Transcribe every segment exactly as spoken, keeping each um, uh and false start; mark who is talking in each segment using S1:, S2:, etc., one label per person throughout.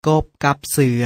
S1: กบกับเสือ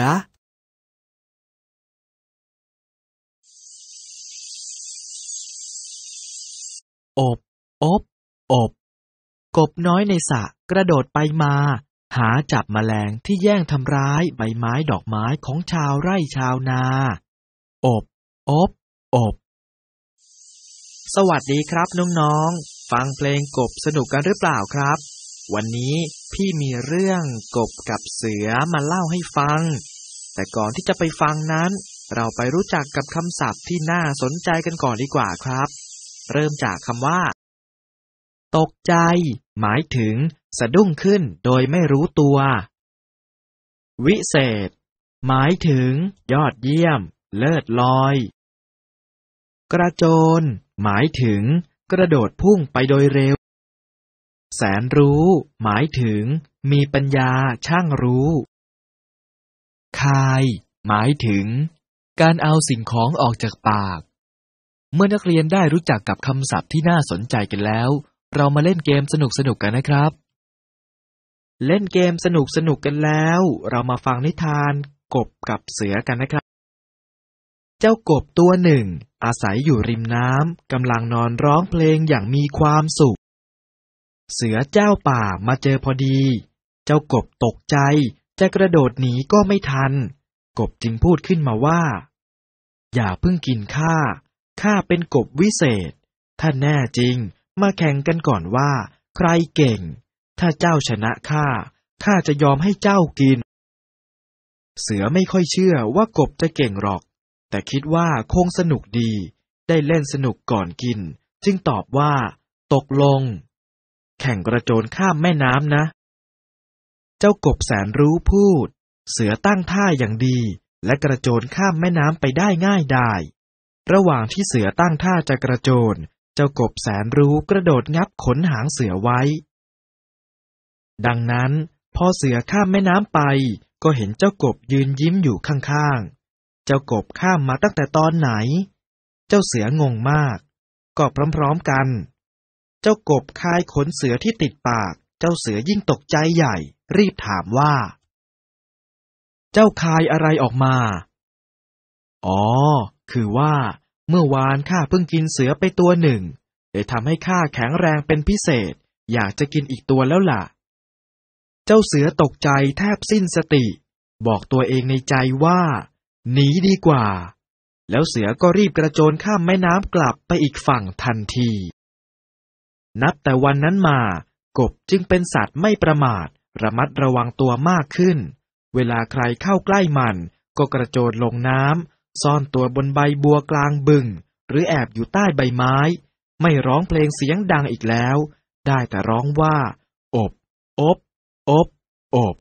S1: อบอบอบกบน้อยในสระกระโดดไปมาหาจับแมลงที่แย่งทำร้ายใบไม้ดอกไม้ของชาวไร่ชาวนาอบอบอบสวัสดีครับน้องๆฟังเพลงกบสนุกกันหรือเปล่าครับวันนี้พี่มีเรื่องกบกับเสือมาเล่าให้ฟังแต่ก่อนที่จะไปฟังนั้นเราไปรู้จักกับคำศัพท์ที่น่าสนใจกันก่อนดีกว่าครับเริ่มจากคำว่าตกใจหมายถึงสะดุ้งขึ้นโดยไม่รู้ตัววิเศษหมายถึงยอดเยี่ยมเลิศลอยกระโจนหมายถึงกระโดดพุ่งไปโดยเร็วแสนรู้หมายถึงมีปัญญาช่างรู้คายหมายถึงการเอาสิ่งของออกจากปากเมื่อนักเรียนได้รู้จักกับคำศัพท์ที่น่าสนใจกันแล้วเรามาเล่นเกมสนุกๆกันนะครับเล่นเกมสนุกๆกันแล้วเรามาฟังนิทานกบกับเสือกันนะครับเจ้ากบตัวหนึ่งอาศัยอยู่ริมน้ำกำลังนอนร้องเพลงอย่างมีความสุขเสือเจ้าป่ามาเจอพอดีเจ้ากบตกใจจะกระโดดหนีก็ไม่ทันกบจึงพูดขึ้นมาว่าอย่าเพิ่งกินข้าข้าเป็นกบวิเศษถ้าแน่จริงมาแข่งกันก่อนว่าใครเก่งถ้าเจ้าชนะข้าข้าจะยอมให้เจ้ากินเสือไม่ค่อยเชื่อว่ากบจะเก่งหรอกแต่คิดว่าคงสนุกดีได้เล่นสนุกก่อนกินจึงตอบว่าตกลงแข่งกระโจนข้ามแม่น้ำนะเจ้ากบแสนรู้พูดเสือตั้งท่าอย่างดีและกระโจนข้ามแม่น้ำไปได้ง่ายดายระหว่างที่เสือตั้งท่าจะกระโจนเจ้ากบแสนรู้กระโดดงับขนหางเสือไว้ดังนั้นพอเสือข้ามแม่น้ำไปก็เห็นเจ้ากบยืนยิ้มอยู่ข้างๆเจ้ากบข้ามมาตั้งแต่ตอนไหนเจ้าเสืองงมากก็พร้อมๆกันเจ้ากบคายขนเสือที่ติดปากเจ้าเสือยิ่งตกใจใหญ่รีบถามว่าเจ้าคายอะไรออกมาอ๋อคือว่าเมื่อวานข้าเพิ่งกินเสือไปตัวหนึ่งเลยทำให้ข้าแข็งแรงเป็นพิเศษอยากจะกินอีกตัวแล้วล่ะเจ้าเสือตกใจแทบสิ้นสติบอกตัวเองในใจว่าหนีดีกว่าแล้วเสือก็รีบกระโจนข้ามแม่น้ำกลับไปอีกฝั่งทันทีนับแต่วันนั้นมากบจึงเป็นสัตว์ไม่ประมาทระมัดระวังตัวมากขึ้นเวลาใครเข้าใกล้มันก็กระโจนลงน้ำซ่อนตัวบนใบบัวกลางบึงหรือแอบอยู่ใต้ใบไม้ไม่ร้องเพลงเสียงดังอีกแล้วได้แต่ร้องว่าอบอบอบอบ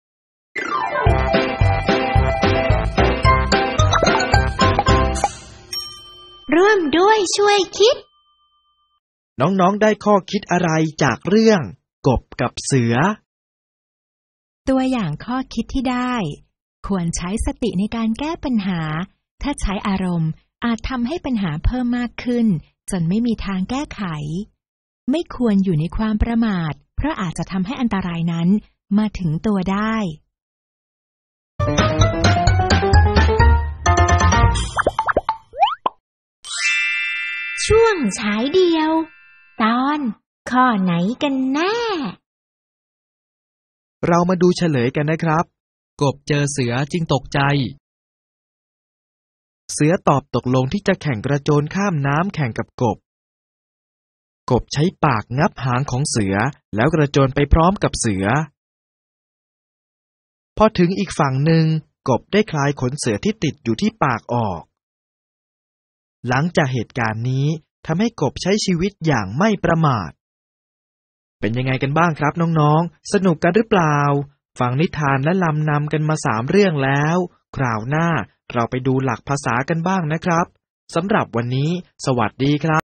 S2: ร่วมด้วยช่วยคิด
S1: น้องๆได้ข้อคิดอะไรจากเรื่องกบกับเสือ
S3: ตัวอย่างข้อคิดที่ได้ควรใช้สติในการแก้ปัญหาถ้าใช้อารมณ์อาจทำให้ปัญหาเพิ่มมากขึ้นจนไม่มีทางแก้ไขไม่ควรอยู่ในความประมาทเพราะอาจจะทำให้อันตรายนั้นมาถึงตัวได้
S2: ช่วงฉายเดียวตอนข้อไหนกันแน่
S1: เรามาดูเฉลยกันนะครับกบเจอเสือจึงตกใจเสือตอบตกลงที่จะแข่งกระโจนข้ามน้ำแข่งกับกบกบใช้ปากงับหางของเสือแล้วกระโจนไปพร้อมกับเสือพอถึงอีกฝั่งหนึ่งกบได้คลายขนเสือที่ติดอยู่ที่ปากออกหลังจากเหตุการณ์นี้ทำให้กบใช้ชีวิตอย่างไม่ประมาทเป็นยังไงกันบ้างครับน้องๆสนุกกันหรือเปล่าฟังนิทานและลำนำกันมาสามเรื่องแล้วคราวหน้าเราไปดูหลักภาษากันบ้างนะครับสำหรับวันนี้สวัสดีครับ